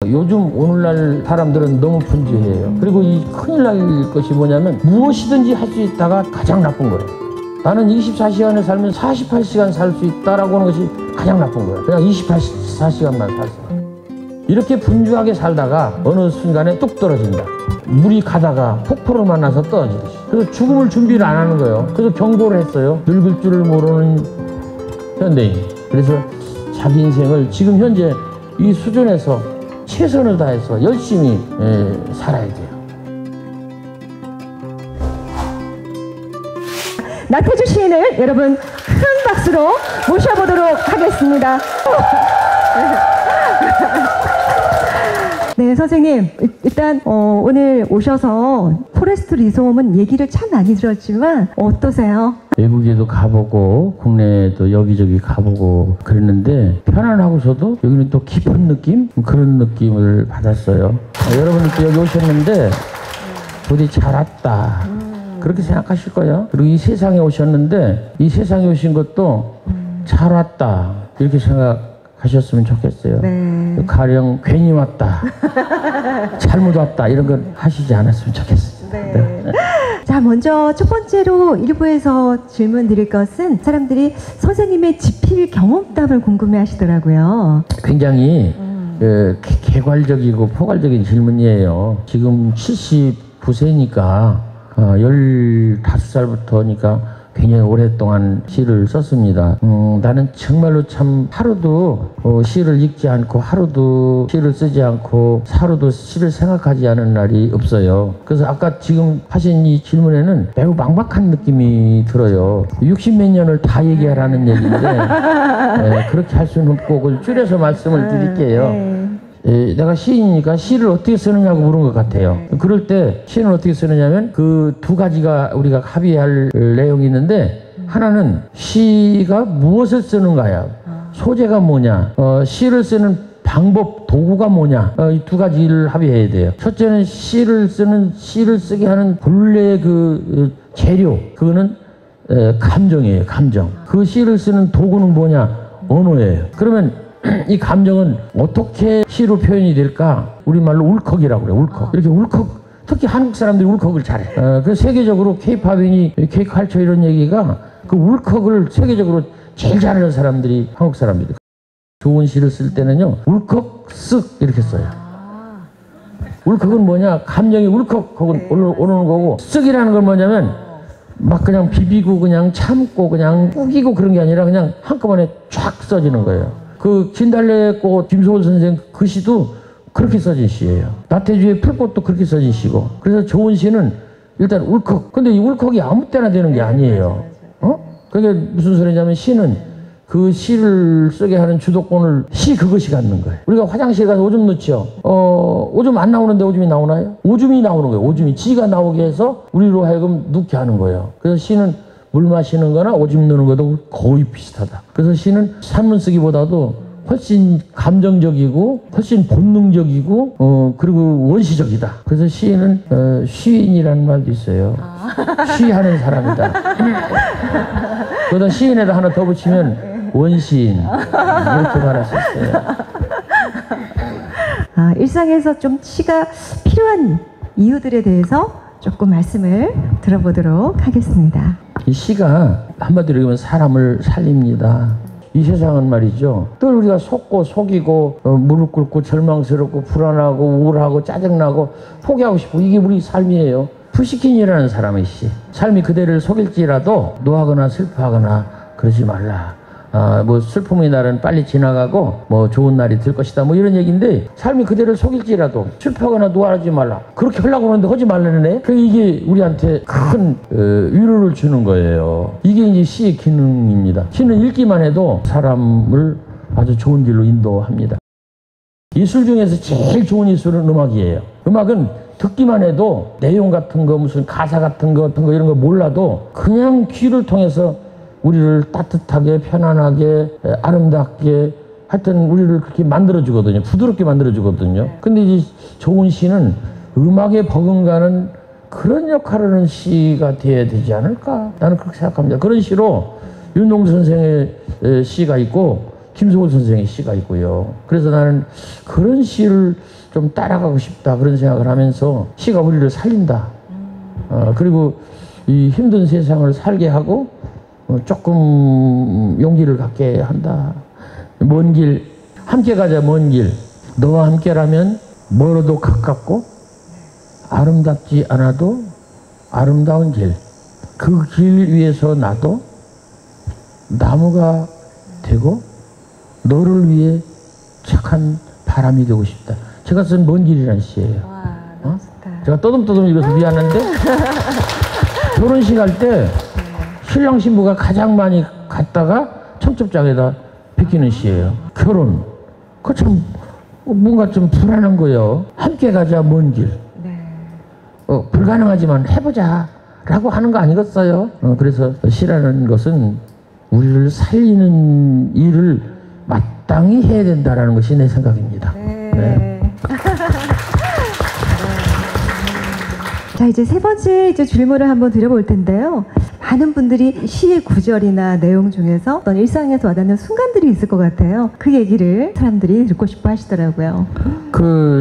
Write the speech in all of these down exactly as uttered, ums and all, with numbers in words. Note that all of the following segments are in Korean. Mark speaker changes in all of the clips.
Speaker 1: 요즘 오늘날 사람들은 너무 분주해요. 그리고 이 큰일 날 것이 뭐냐면 무엇이든지 할 수 있다가 가장 나쁜 거예요. 나는 이십사 시간을 살면 사십팔 시간 살 수 있다라고 하는 것이 가장 나쁜 거예요. 그냥 이십사 시간만 살았어요. 이렇게 분주하게 살다가 어느 순간에 뚝 떨어진다. 물이 가다가 폭포를 만나서 떨어지듯이. 그래서 죽음을 준비를 안 하는 거예요. 그래서 경고를 했어요. 늙을 줄을 모르는 현대인. 그래서 자기 인생을 지금 현재 이 수준에서 최선을 다해서 열심히 에, 살아야 돼요.
Speaker 2: 나태주 시인을 여러분 큰 박수로 모셔보도록 하겠습니다. 네, 선생님, 일단 어, 오늘 오셔서 포레스트 리솜은 얘기를 참 많이 들었지만 어떠세요?
Speaker 1: 외국에도 가보고 국내에도 여기저기 가보고 그랬는데 편안하고서도 여기는 또 깊은 느낌? 그런 느낌을 받았어요. 아, 여러분들 여기 오셨는데 부디 잘 왔다 그렇게 생각하실 거예요. 그리고 이 세상에 오셨는데 이 세상에 오신 것도 잘 왔다 이렇게 생각하셨으면 좋겠어요.
Speaker 2: 네.
Speaker 1: 가령 괜히 왔다 잘못 왔다 이런 건 하시지 않았으면 좋겠어요.
Speaker 2: 네.
Speaker 1: 네.
Speaker 2: 자, 먼저 첫 번째로 일부에서 질문 드릴 것은 사람들이 선생님의 지필 경험담을 궁금해 하시더라고요.
Speaker 1: 굉장히 음. 예, 개괄적이고 포괄적인 질문이에요. 지금 칠십구 세니까 어, 열다섯 살부터니까 굉장히 오랫동안 시를 썼습니다. 음, 나는 정말로 참 하루도 어, 시를 읽지 않고 하루도 시를 쓰지 않고 하루도 시를 생각하지 않은 날이 없어요. 그래서 아까 지금 하신 이 질문에는 매우 막막한 느낌이 들어요. 육십몇 년을 다 얘기하라는 얘기인데 에, 그렇게 할 수는 없고 그걸 줄여서 말씀을 드릴게요. 에, 내가 시인이니까 시를 어떻게 쓰느냐고 물은 것 같아요. 그럴 때 시는 어떻게 쓰느냐면 그 두 가지가 우리가 합의할 내용이 있는데 하나는 시가 무엇을 쓰는가야. 소재가 뭐냐. 어, 시를 쓰는 방법, 도구가 뭐냐. 어, 이 두 가지를 합의해야 돼요. 첫째는 시를 쓰는 시를 쓰게 하는 본래의 그 어, 재료. 그거는 에, 감정이에요. 감정. 그 시를 쓰는 도구는 뭐냐. 언어예요. 그러면 이 감정은 어떻게 시로 표현이 될까? 우리말로 울컥이라고 그래요. 울컥. 이렇게 울컥. 특히 한국 사람들이 울컥을 잘해. 어, 그래서 세계적으로 케이팝이니 케이컬처 이런 얘기가 그 울컥을 세계적으로 제일 잘하는 사람들이 한국 사람들이. 좋은 시를 쓸 때는요. 울컥 쓱 이렇게 써요. 울컥은 뭐냐? 감정이 울컥 오르는 거고 쓱이라는 건 뭐냐면 막 그냥 비비고 그냥 참고 그냥 우기고 그런 게 아니라 그냥 한꺼번에 쫙 써지는 거예요. 그 진달래꽃 김소월 선생 그 시도 그렇게 써진 시예요. 나태주의 풀꽃도 그렇게 써진 시고. 그래서 좋은 시는 일단 울컥. 근데 이 울컥이 아무 때나 되는 게 아니에요. 어? 그게 무슨 소리냐면 시는 그 시를 쓰게 하는 주도권을 시 그것이 갖는 거예요. 우리가 화장실 가서 오줌 넣죠. 어, 오줌 안 나오는데 오줌이 나오나요? 오줌이 나오는 거예요. 오줌이. 지가 나오게 해서 우리로 하여금 눕게 하는 거예요. 그래서 시는 물 마시는 거나 오줌 넣는 것도 거의 비슷하다. 그래서 시는 산문 쓰기보다도 훨씬 감정적이고 훨씬 본능적이고 어 그리고 원시적이다. 그래서 시인은 어, 시인이라는 말도 있어요. 아. 시하는 사람이다. 그러다 시인에다 하나 더 붙이면 원시인 이렇게 말할 수 있어요.
Speaker 2: 아, 일상에서 좀 시가 필요한 이유들에 대해서 조금 말씀을 들어보도록 하겠습니다.
Speaker 1: 이 시가 한마디로 얘기하면 사람을 살립니다. 이 세상은 말이죠. 늘 우리가 속고 속이고 어, 무릎 꿇고 절망스럽고 불안하고 우울하고 짜증나고 포기하고 싶고 이게 우리 삶이에요. 푸시킨이라는 사람의 시. 삶이 그대를 속일지라도 노하거나 슬퍼하거나 그러지 말라. 아, 뭐 슬픔의 날은 빨리 지나가고 뭐 좋은 날이 들 것이다 뭐 이런 얘기인데 삶이 그대를 속일지라도 슬퍼하거나 노하지 말라. 그렇게 하려고 하는데 하지 말라네. 그 이게 우리한테 큰 어, 위로를 주는 거예요. 이게 이제 시의 기능입니다. 시는 읽기만 해도 사람을 아주 좋은 길로 인도합니다. 예술 중에서 제일 좋은 예술은 음악이에요. 음악은 듣기만 해도 내용 같은 거 무슨 가사 같은 거 같은 거 이런 거 몰라도 그냥 귀를 통해서 우리를 따뜻하게 편안하게 아름답게 하여튼 우리를 그렇게 만들어주거든요. 부드럽게 만들어주거든요. 근데 이제 좋은 시는 음악에 버금가는 그런 역할을 하는 시가 돼야 되지 않을까? 나는 그렇게 생각합니다. 그런 시로 윤동주 선생의 시가 있고 김소월 선생의 시가 있고요. 그래서 나는 그런 시를 좀 따라가고 싶다 그런 생각을 하면서 시가 우리를 살린다. 어, 그리고 이 힘든 세상을 살게 하고 어, 조금 용기를 갖게 한다. 먼 길 함께 가자. 먼 길 너와 함께라면 멀어도 가깝고 아름답지 않아도 아름다운 길. 그 길 위에서 나도 나무가 되고 너를 위해 착한 바람이 되고 싶다. 제가 쓴 먼 길이라는 시예요.
Speaker 2: 와, 너무
Speaker 1: 어?
Speaker 2: 좋다.
Speaker 1: 제가 떠듬떠듬 읽어서 미안한데 결혼식 할 때 신랑 신부가 가장 많이 갔다가 청첩장에다 베끼는 시예요. 결혼. 그 참 뭔가 좀 불안한 거예요. 함께 가자 먼 길.
Speaker 2: 네.
Speaker 1: 어, 불가능하지만 해보자 라고 하는 거 아니겠어요? 어, 그래서 시라는 것은 우리를 살리는 일을 마땅히 해야 된다는 것이 내 생각입니다.
Speaker 2: 네.
Speaker 1: 네.
Speaker 2: 자, 이제 세 번째 이제 질문을 한번 드려볼 텐데요. 많은 분들이 시의 구절이나 내용 중에서 어떤 일상에서 와닿는 순간들이 있을 것 같아요. 그 얘기를 사람들이 듣고 싶어 하시더라고요.
Speaker 1: 그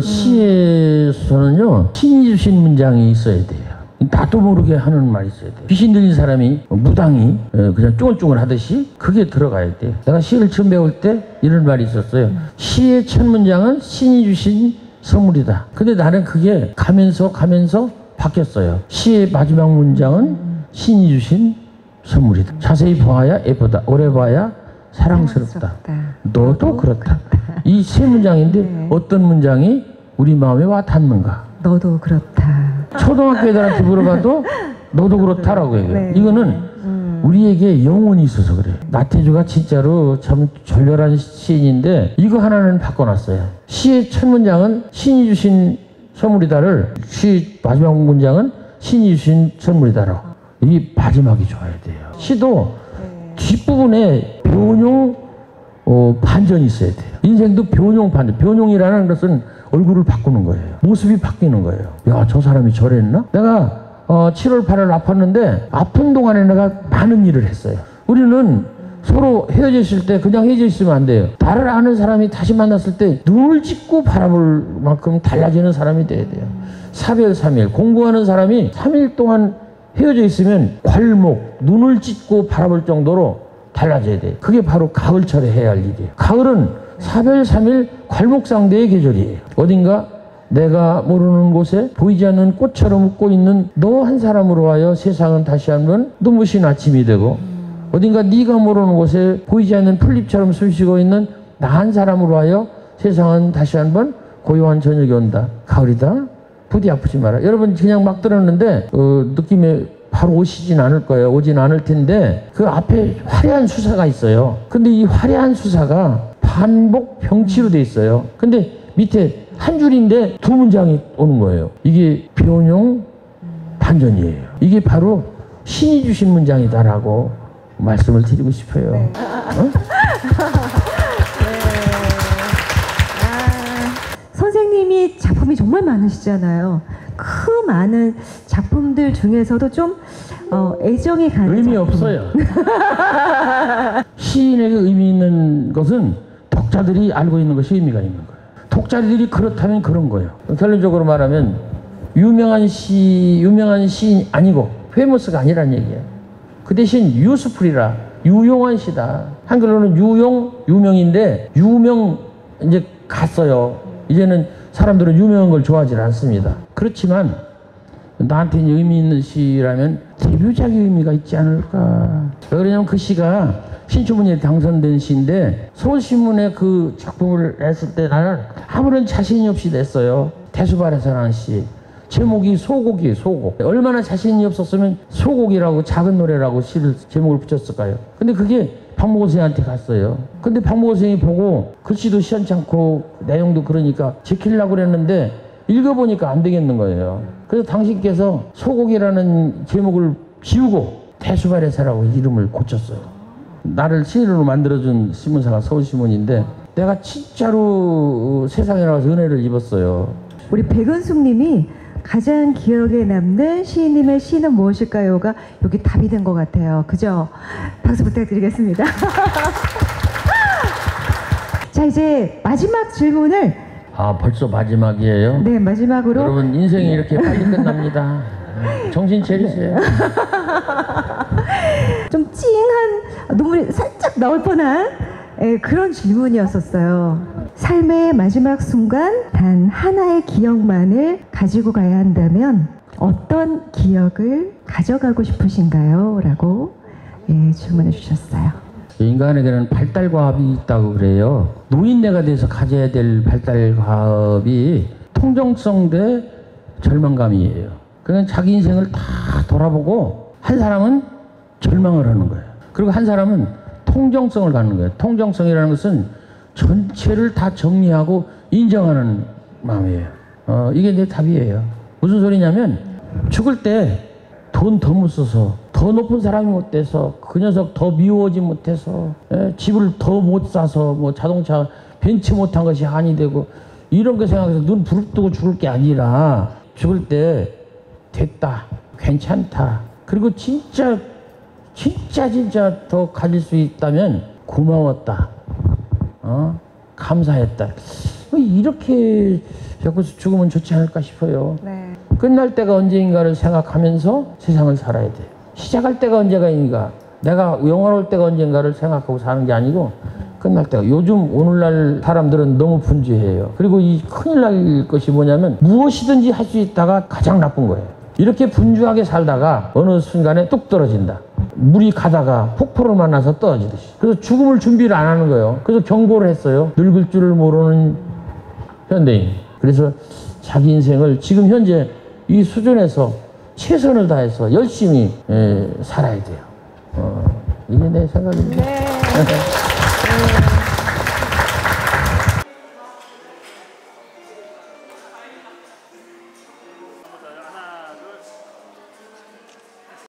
Speaker 1: 시에서는요, 신이 주신 문장이 있어야 돼요. 나도 모르게 하는 말이 있어야 돼요. 귀신 들린 사람이 무당이 그냥 쫑글쫑글 하듯이 그게 들어가야 돼요. 내가 시를 처음 배울 때 이런 말이 있었어요. 시의 첫 문장은 신이 주신 선물이다. 근데 나는 그게 가면서 가면서 바뀌었어요. 시의 마지막 문장은 신이 주신 선물이다. 자세히 보아야 예쁘다. 오래 봐야 사랑스럽다. 너도 그렇다. 이 세 문장인데
Speaker 2: 네.
Speaker 1: 어떤 문장이 우리 마음에 와 닿는가?
Speaker 2: 너도 그렇다.
Speaker 1: 초등학교 애들한테 물어봐도 너도 그렇다라고 얘기해요.
Speaker 2: 네.
Speaker 1: 이거는
Speaker 2: 음.
Speaker 1: 우리에게 영혼이 있어서 그래요. 나태주가 진짜로 참 졸렬한 시인인데 이거 하나는 바꿔놨어요. 시의 첫 문장은 신이 주신 선물이다를 시 마지막 문장은 신이 주신 선물이다라고. 이 마지막이 좋아야 돼요. 시도 뒷부분에 변용 어, 반전이 있어야 돼요. 인생도 변용 반전. 변용이라는 것은 얼굴을 바꾸는 거예요. 모습이 바뀌는 거예요. 야, 저 사람이 저랬나? 내가 어, 칠월 팔일 아팠는데 아픈 동안에 내가 많은 일을 했어요. 우리는 서로 헤어져 있을 때 그냥 헤어져 있으면 안 돼요. 나를 아는 사람이 다시 만났을 때 눈을 찍고 바라볼 만큼 달라지는 사람이 돼야 돼요. 사별 삼 일 공부하는 사람이 삼 일 동안 헤어져 있으면 괄목, 눈을 찢고 바라볼 정도로 달라져야 돼요. 그게 바로 가을철에 해야 할 일이에요. 가을은 사별 삼 일 괄목상대의 계절이에요. 어딘가 내가 모르는 곳에 보이지 않는 꽃처럼 웃고 있는 너 한 사람으로 하여 세상은 다시 한번 눈부신 아침이 되고, 어딘가 네가 모르는 곳에 보이지 않는 풀잎처럼 숨쉬고 있는 나 한 사람으로 하여 세상은 다시 한번 고요한 저녁이 온다. 가을이다. 부디 아프지 마라. 여러분 그냥 막 들었는데 어, 느낌에 바로 오시진 않을 거예요. 오진 않을 텐데 그 앞에 화려한 수사가 있어요. 근데 이 화려한 수사가 반복 병치로 돼 있어요. 근데 밑에 한 줄인데 두 문장이 오는 거예요. 이게 변용 반전이에요. 이게 바로 신이 주신 문장이다라고 말씀을 드리고 싶어요.
Speaker 2: 네.
Speaker 1: 어?
Speaker 2: 네. 아, 선생님이 작품이 정말 많으시잖아요. 그 많은 작품들 중에서도 좀 어, 애정이 가는
Speaker 1: 의미
Speaker 2: 작품.
Speaker 1: 없어요. 시인에게 의미 있는 것은 독자들이 알고 있는 것이 의미가 있는 거예요. 독자들이 그렇다면 그런 거예요. 결론적으로 말하면 유명한 시, 유명한 시인 아니고 페이머스가 아니란 얘기예요. 그 대신 유스풀이라 유용한 시다. 한글로는 유용, 유명인데 유명 이제 갔어요. 이제는 사람들은 유명한 걸 좋아하지 않습니다. 그렇지만 나한테 의미 있는 시라면 데뷔작의 의미가 있지 않을까. 왜냐면 그 시가 신춘문예에 당선된 시인데 서울신문에 그 작품을 냈을 때 나는 아무런 자신이 없이 냈어요. 대수발에서라는 시. 제목이 소곡이에요. 소곡. 얼마나 자신이 없었으면 소곡이라고 작은 노래라고 시를 제목을 붙였을까요? 근데 그게 박목원 선생한테 갔어요. 근데 박목원 선생이 보고 글씨도 시원찮고 내용도 그러니까 지키려고 그랬는데 읽어보니까 안 되겠는 거예요. 그래서 당신께서 소곡이라는 제목을 지우고 대수발에서라고 이름을 고쳤어요. 나를 시인으로 만들어준 신문사가 서울신문인데 내가 진짜로 세상에 나와서 은혜를 입었어요.
Speaker 2: 우리 백은숙 님이 가장 기억에 남는 시인님의 시는 무엇일까요?가 여기 답이 된 것 같아요. 그죠? 박수 부탁드리겠습니다. 자, 이제 마지막 질문을
Speaker 1: 아, 벌써 마지막이에요?
Speaker 2: 네, 마지막으로
Speaker 1: 여러분, 인생이 이렇게 빨리 끝납니다. 정신 차리세요.
Speaker 2: 좀 찡한 눈물이 살짝 나올 뻔한 예, 그런 질문이었었어요. 삶의 마지막 순간 단 하나의 기억만을 가지고 가야 한다면 어떤 기억을 가져가고 싶으신가요? 라고 예, 질문해 주셨어요.
Speaker 1: 인간에게는 발달과업이 있다고 그래요. 노인네가 돼서 가져야 될 발달과업이 통정성 대 절망감이에요. 그러니까 자기 인생을 다 돌아보고 한 사람은 절망을 하는 거예요. 그리고 한 사람은 통정성을 갖는 거예요. 통정성이라는 것은 전체를 다 정리하고 인정하는 마음이에요. 어, 이게 내 답이에요. 무슨 소리냐면 죽을 때 돈 더 못 써서 더 높은 사람이 못 돼서 그 녀석 더 미워하지 못해서 에? 집을 더 못 사서 뭐 자동차 벤츠 못한 것이 한이 되고 이런 거 생각해서 눈 부릅뜨고 죽을 게 아니라 죽을 때 됐다, 괜찮다, 그리고 진짜 진짜 진짜 더 가질 수 있다면 고마웠다, 어? 감사했다, 이렇게 겪어서 죽으면 좋지 않을까 싶어요.
Speaker 2: 네.
Speaker 1: 끝날 때가 언제인가를 생각하면서 세상을 살아야 돼요. 시작할 때가 언제가인가, 내가 영원할 때가 언젠가를 생각하고 사는 게 아니고 끝날 때가. 요즘 오늘날 사람들은 너무 분주해요. 그리고 이 큰일 날 것이 뭐냐면 무엇이든지 할 수 있다가 가장 나쁜 거예요. 이렇게 분주하게 살다가 어느 순간에 뚝 떨어진다. 물이 가다가 폭포를 만나서 떨어지듯이. 그래서 죽음을 준비를 안 하는 거예요. 그래서 경고를 했어요. 늙을 줄을 모르는 현대인. 그래서 자기 인생을 지금 현재 이 수준에서 최선을 다해서 열심히 에, 살아야 돼요. 어, 이게 내 생각입니다.
Speaker 2: 네. 네.